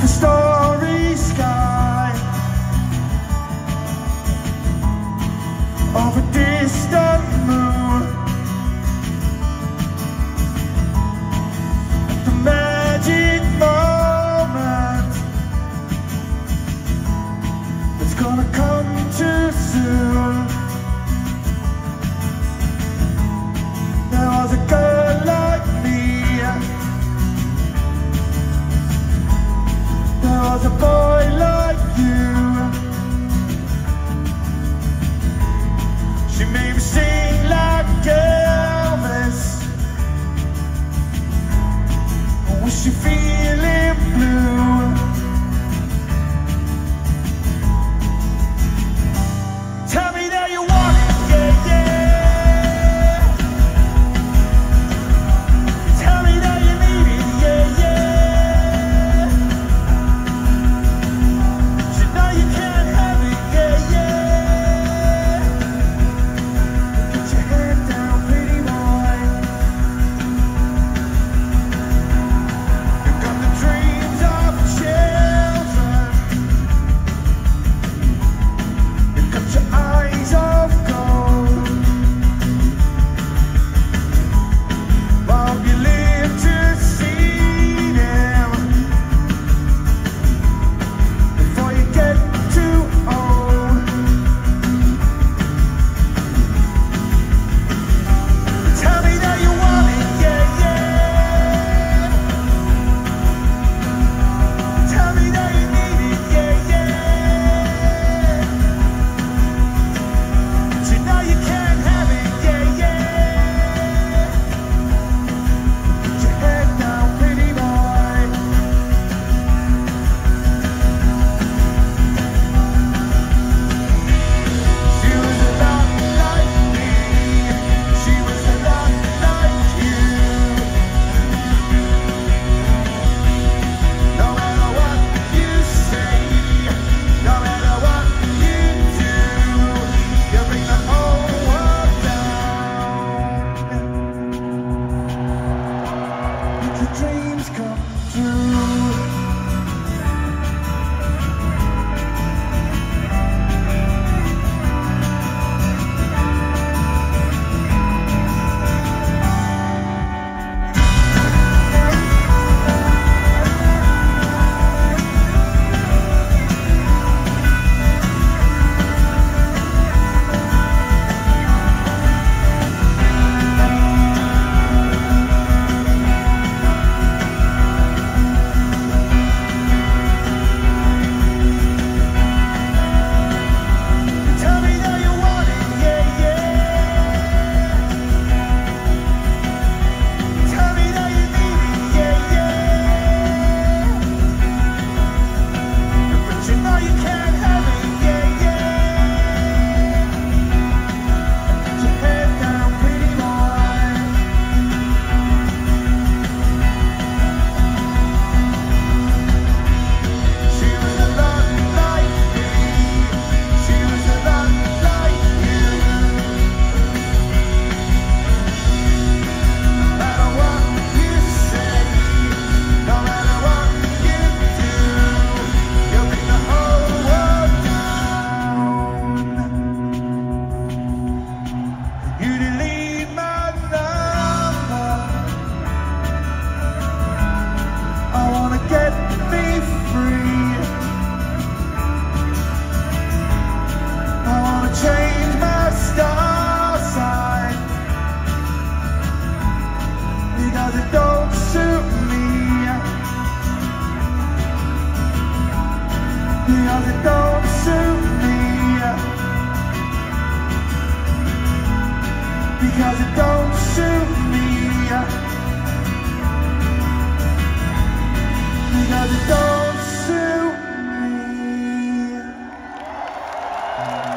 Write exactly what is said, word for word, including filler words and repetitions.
the starry sky of a distant moon. The magic moment that's gonna come too soon. There was a girl like me, there was a boy like you. She made me sing like Elvis. Was she feeling blue? Tell me that you want it, yeah, yeah. Tell me that you need it, yeah, yeah. You know you can't have it, yeah, yeah. Put your head down, pretty boy. You got the dreams of children. You got your eyes of gold. Long you live to see them before you get too old. Tell me that you want it, yeah, yeah. Tell me that you need it, yeah, yeah. But you know you can't have it, yeah, yeah. Put your head down, pretty boy. She was a lot like me. She was a lot like you. No matter what you say, no matter what you do, you bring the whole world down. Make your dreams come true. Tell me that you want it, yeah, yeah. Tell me that you need it, yeah, yeah. But you know you can't have it, yeah, yeah. Put your head down, pretty boy. She was a lot like me. She was a lot like you. No matter what you say, no matter what you do, you bring the whole world down. You delete my number. I wanna get me free. I wanna change my star sign because it don't suit me. Because it don't suit me. Because it don't suit me. Because it don't suit me.